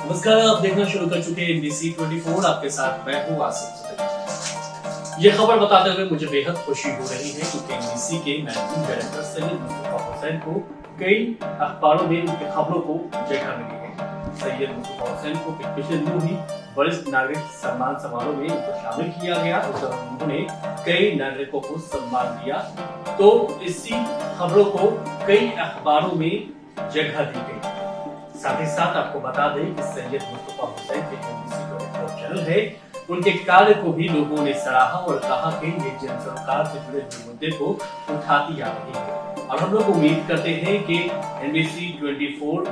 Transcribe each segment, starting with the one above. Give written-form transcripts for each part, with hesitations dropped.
नमस्कार, आप देखना शुरू कर चुके हैं NBC 24। आपके साथ मैं हूं आसिफ। ये खबर बताते हुए मुझे बेहद खुशी हो रही है क्योंकि NBC के मैनेजिंग डायरेक्टर सैयद मुस्तफा हुसैन को कई अखबारों में उनकी खबरों को जगह मिली है। सैयद मुस्तफा हुसैन को पिछले दिनों ही वरिष्ठ नागरिक सम्मान समारोह में उनको शामिल किया गया। उस दौरान उन्होंने कई नागरिकों को सम्मान दिया, तो इसी खबरों को कई अखबारों में जगह दी गई। साथ ही साथ आपको बता दें कि सैयद मुस्तफा हुसैन के NBC 24 चैनल है, उनके कार्य को भी लोगों ने सराहा और कहा कि ये जन सरोकार से जुड़े हुए मुद्दे को उठाती आ रही है। और हम लोग उम्मीद करते हैं कि NBC 24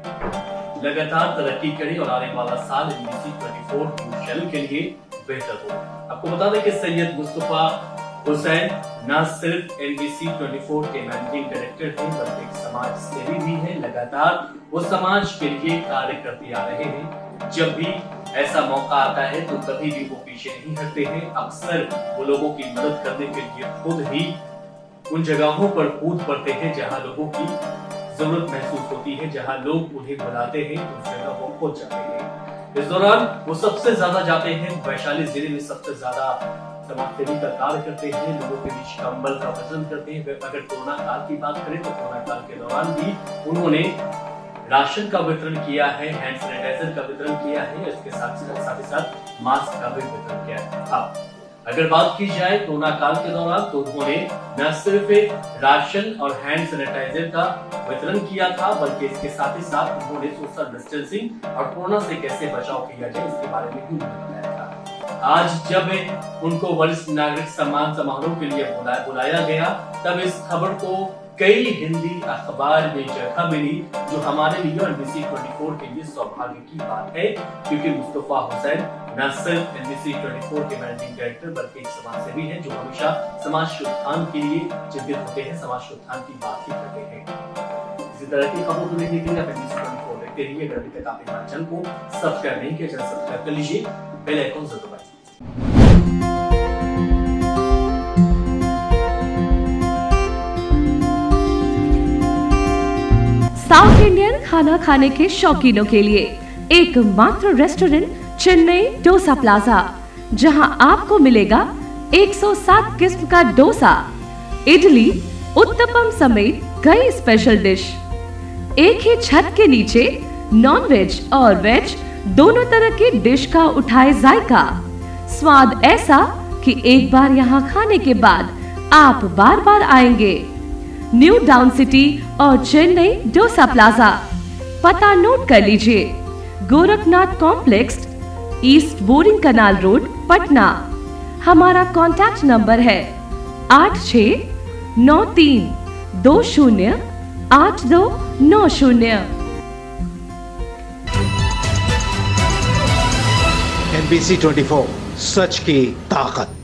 लगातार तरक्की करे और आने वाला साल NBC 24 न्यूज चैनल के लिए बेहतर हो। आपको बता दें कि सैयद मुस्तफा हुसैन न सिर्फ NBC 24 के मैनेजिंग डायरेक्टर हैं बल्कि एक समाज सेवी भी हैं। लगातार वो समाज के लिए कार्य करते आ रहे हैं। जब भी ऐसा मौका आता है तो कभी भी वो पीछे नहीं हटते हैं। अक्सर वो लोगों की मदद करने के लिए खुद ही उन जगहों पर कूद पड़ते हैं जहां लोगों की जरूरत महसूस होती है, जहां लोग उन्हें बुलाते हैं उस जगह वो पहुंच जाते हैं। इस दौरान वो सबसे ज्यादा जाते हैं वैशाली जिले में, सबसे ज्यादा समाज सेवी का कार्य करते हैं, लोगों के बीच कंबल का वितरण करते हैं। अगर कोरोना काल की बात करें तो कोरोना काल के दौरान भी उन्होंने राशन का वितरण किया है, हैंड सैनिटाइजर का वितरण किया है, इसके साथ ही साथ मास्क का भी वितरण किया है। अगर बात की जाए कोरोना काल के दौरान तो उन्होंने न सिर्फ राशन और हैंड सैनिटाइजर का वितरण किया था बल्कि इसके साथ ही साथ उन्होंने सोशल डिस्टेंसिंग और कोरोना से कैसे बचाव किया जाए इसके बारे में भी बताया था। आज जब उनको वरिष्ठ नागरिक सम्मान समारोह के लिए बुलाया गया तब इस खबर को कई हिंदी अखबार में जगह मिली, जो हमारे लिए NBC 24 के लिए सौभाग्य की बात है क्योंकि मुस्तफा हुसैन न सिर्फ NBC 24 के मैनेजिंग डायरेक्टर बल्कि एक समाज सेवी हैं जो हमेशा समाज के उत्थान के लिए चिंतित होते हैं, समाज के उत्थान की बात ही करते हैं। इसी तरह की खबरों को देखने के लिए NBC 24 देखते रहिए। अगर अभी तक आपने हमारे चैनल को सब्सक्राइब नहीं किया, चैनल सब्सक्राइब कर लीजिए, बेल आइकन जरूर दबाइए। साउथ इंडियन खाना खाने के शौकीनों के लिए एकमात्र रेस्टोरेंट चेन्नई डोसा प्लाजा, जहां आपको मिलेगा 107 किस्म का डोसा, इडली, उत्तपम समेत कई स्पेशल डिश। एक ही छत के नीचे नॉन वेज और वेज दोनों तरह की डिश का उठाए जायका, स्वाद ऐसा कि एक बार यहाँ खाने के बाद आप बार बार आएंगे। न्यू टाउन सिटी और चेन्नई डोसा प्लाजा, पता नोट कर लीजिए। Gorakhnath complex, east boring canal road, Patna. हमारा कॉन्टैक्ट नंबर है 8693208290। NBC 24, सच की ताकत।